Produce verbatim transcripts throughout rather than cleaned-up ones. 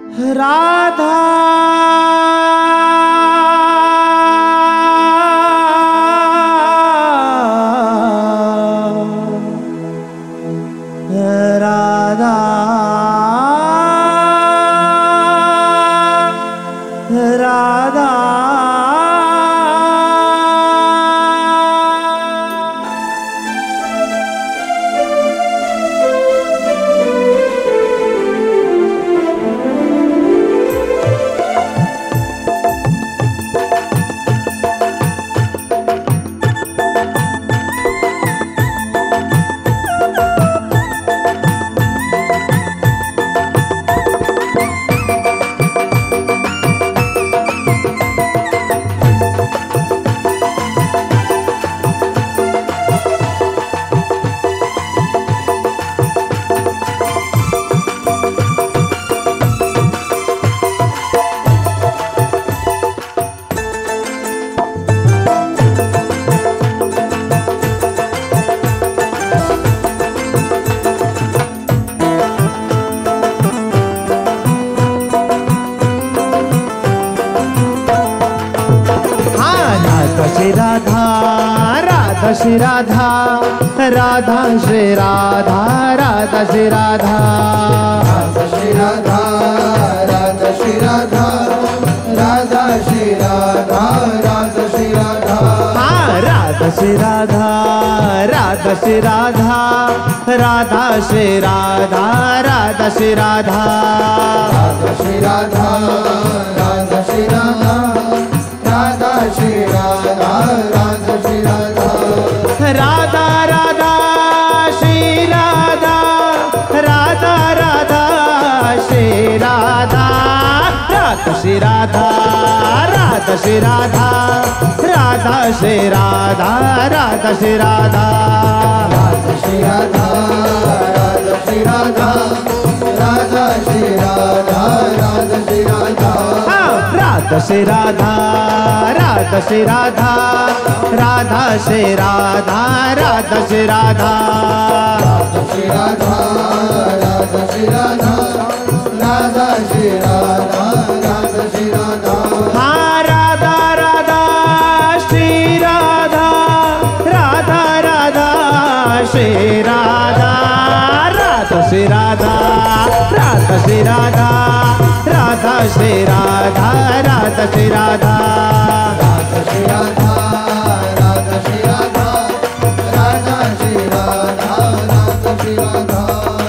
राधा राधा राधा श्री राधा राधा श्री राधा राधा श्री राधा राधा श्री राधा राधा श्री राधा राधा श्री राधा राधा श्री राधा राधा श्री राधा हाँ राधा श्री राधा राधा श्री राधा राधा श्री राधा राधा श्री राधा राधा श्री राधा राधा श्री राधा राधा श्री राधा राधा श्री राधा राधा राधा श्री राधा राधा राधा श्री राधा राधा श्री राधा राधा श्री राधा राधा श्री राधा राधा श्री राधा राधा श्री राधा राधा श्री राधा राधा श्री राधा राधा श्री राधा राधा श्री राधा राधा श्री राधा राधा श्री राधा राधा श्री राधा राधा श्री राधा राधा श्री राधा राधा श्री राधा राधा श्री राधा हाँ राधा राधा श्री राधा राधा राधा श्री राधा राधा श्री राधा राधा श्री राधा राधा श्री राधा राधा श्री राधा राधा श्री राधा राधा श्री राधा राधा श्री राधा राधा श्री राधा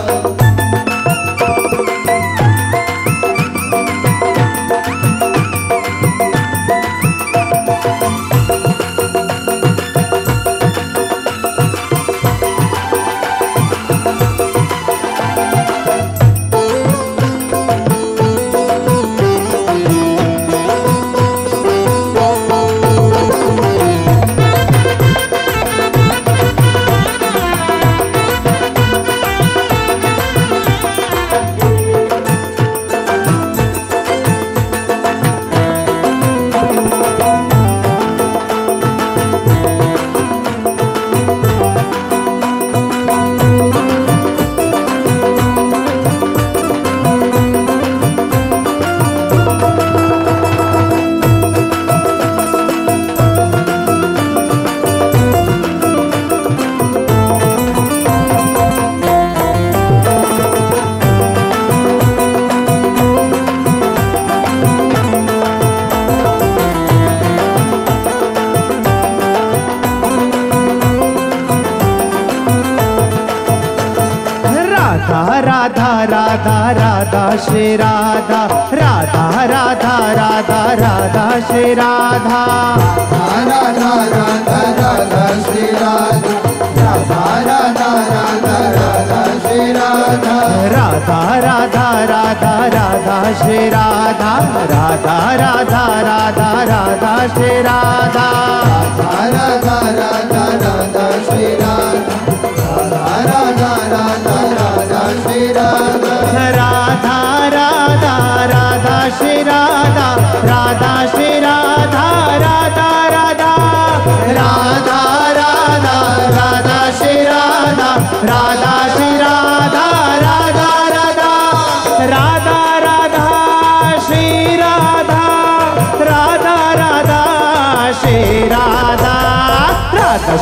राधा राधा राधा श्री राधा राधा राधा राधा राधा श्री राधा राधा राधा राधा श्री राधा राधा राधा राधा राधा श्री राधा राधा राधा राधा राधा श्री राधा राधा राधा राधा राधा श्री राधा राधा राधा राधा श्री राधा राधा राधा राधा श्री राधा राधा राधा राधा श्री राधा राधा श्री राधा राधा राधा राधा राधा राधा श्री राधा राधा श्री राधा राधा राधा राधा राधा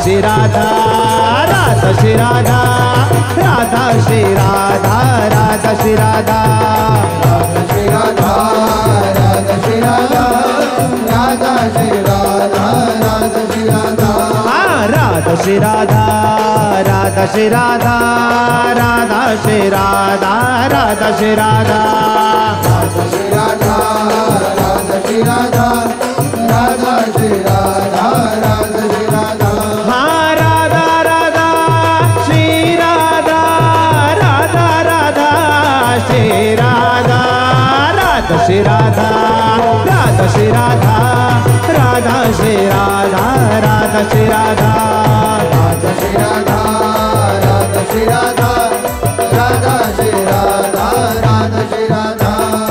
श्री राधा राधा श्री राधा राधा श्री राधा राधा श्री राधा राधा श्री राधा राधा श्री राधा राधा श्री राधा राधा श्री राधा हाँ राधा श्री राधा राधा श्री राधा राधा श्री राधा राधा श्री राधा राधा श्री राधा राधा श्री राधा राधा श्री राधा राधा श्री राधा हाँ राधा राधा श्री राधा राधा राधा श्री राधा राधा श्री राधा राधा श्री राधा राधा श्री राधा राधा श्री राधा राधा श्री राधा राधा श्री राधा राधा श्री राधा राधा श्री राधा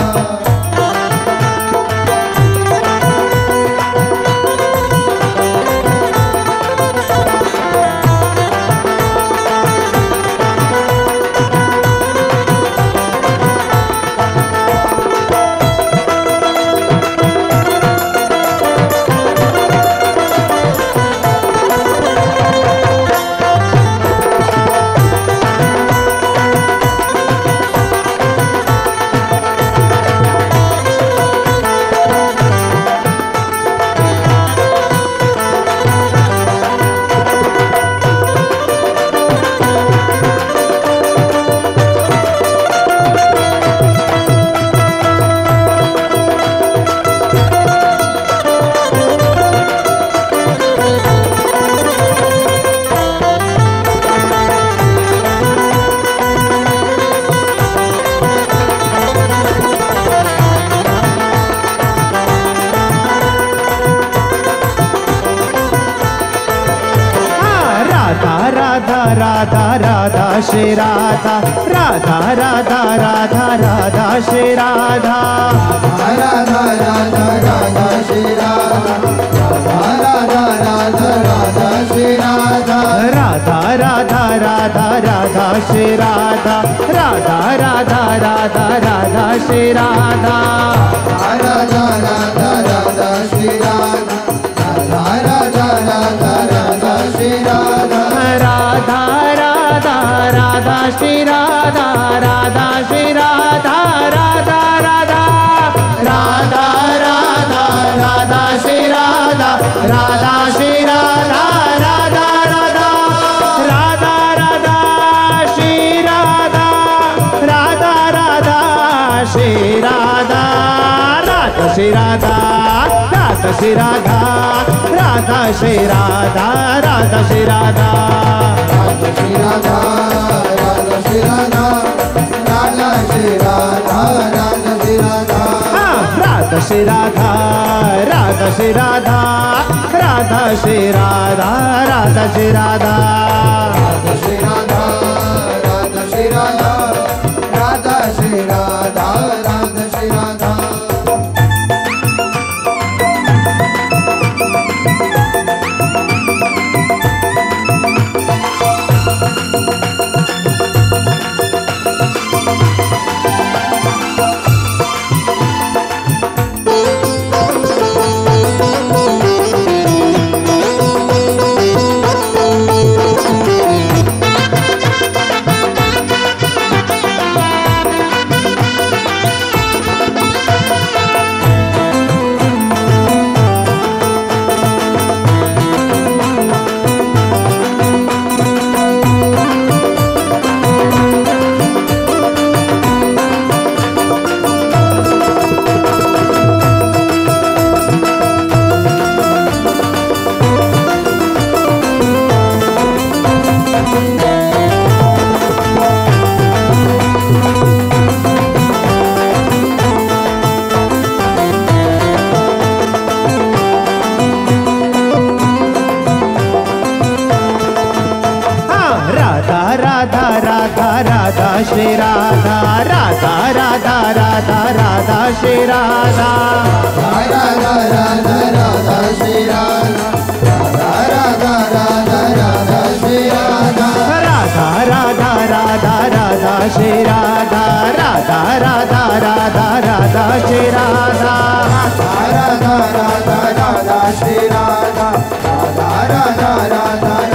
राधा राधा श्री राधा राधा राधा राधा राधा श्री राधा राधा राधा राधा श्री राधा राधा राधा राधा श्री राधा राधा राधा राधा राधा श्री राधा राधा राधा राधा राधा श्री राधा राधा राधा राधा श्री राधा राधा राधा राधा श्री राधा राधा राधा राधा श्री राधा राधा श्री राधा राधा राधा राधा राधा राधा श्री राधा राधा श्री राधा राधा राधा राधा राधा श्री राधा राधा राधा श्री राधा राधा श्री राधा राधा श्री राधा राधा श्री राधा राधा श्री राधा राधा श्री राधा राधा श्री राधा राधा श्री राधा राधा श्री राधा राधा श्री राधा राधा श्री राधा राधा श्री राधा राधा श्री राधा राधा श्री राधा राधा श्री राधा राधा श्री राधा राधा श्री राधा श्री राधा राधा राधा राधा राधा श्री राधा राधा राधा राधा श्री राधा राधा राधा राधा श्री राधा राधा राधा राधा राधा श्री राधा राधा राधा राधा राधा श्री राधा राधा राधा राधा श्री राधा राधा राधा राधा